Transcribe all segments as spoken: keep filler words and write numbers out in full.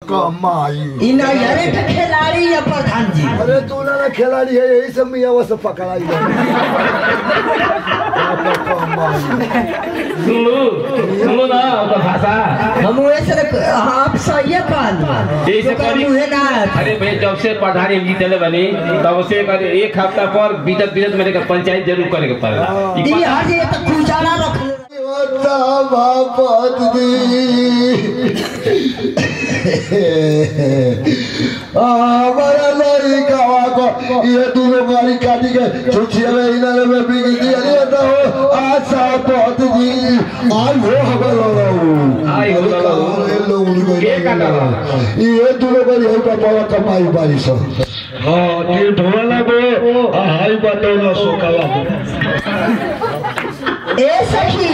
कमाई इन यारे के खिलाड़ी या प्रधान जी। अरे तू ना खिलाड़ी है यही सब मियाँ वो सब पकड़ाई सुनो सुनो ना उसका भाषा हम वैसे आप सही है पाल जैसे करी मुझे ना। अरे भाई जब से प्रधानी जीतले बनी तब से करे एक हफ्ता पर बीतत बीतत मेरे का पंचायत जरूर करे के पड़ेगा दी आज ये तो खुशाला रख बापत दी हमारा लड़का को ये दोनों गाड़ी काटी के छुट्टियां में इन्होंने में बिक दिया नहीं तो आशा बहुत जी आज वो हमें लगा आई हो लगा ये काटा ये दोनों गाड़ी है पापा कमाई बारी सब हाँ ये ढोला लगो हाई बातों ना सोकाला ए सखी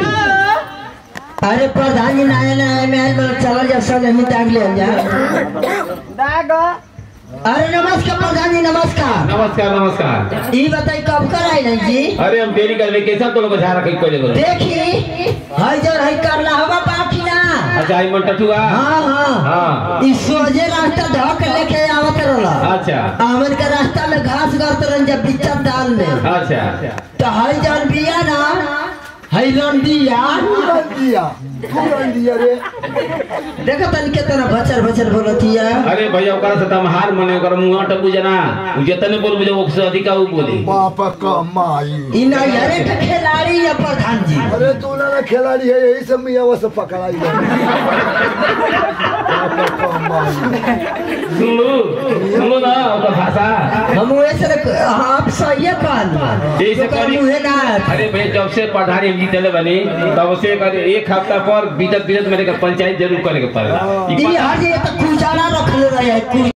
अरे प्रधान जी नया नया महल में चला जा सब हम टांग ले जा दाग। अरे नमस्कार प्रधान जी नमस्कार नमस्कार नमस्कार ये बताइए कब कर आए नहीं जी। अरे हम देरी कर वेकेशन तो लोग झारा कहीं कोई जगह देखी हई जर हई करला हवा बाकी ना। अच्छा आई मन टटुआ हां हां हां इस सोजे रास्ता धक लेके आवत रहला। अच्छा आमन के रास्ता में घास करत रहन जब बिच्चा दाल में। अच्छा तो हई जन बिया ना हई रंदिया रंदिया रंदिया रे देखो तन कितना भचर भचर बोलतिया। अरे भैया ओकरा से तम हार मने ओकर मुंह टपू जना उ जतने बोल बुझे ओकसे अधिक उ बोली बाप कमाई इन यारे के खिलाड़ी या प्रधान जी। अरे तू ना खिलाड़ी है यही सब मियाँ वो सब पकड़ाई सुनो सुनो ना उसका भाषा हम वैसे आप सही है पाल जैसे करी मुझे ना। अरे भाई जब से प्रधानी जीतले बनी तब से करे एक हफ्ता पर बीतत बीतत मेरे का पंचायत जरूर करे के पड़ेगा दी आज ये तो खुशाला रख ले रहे हैं।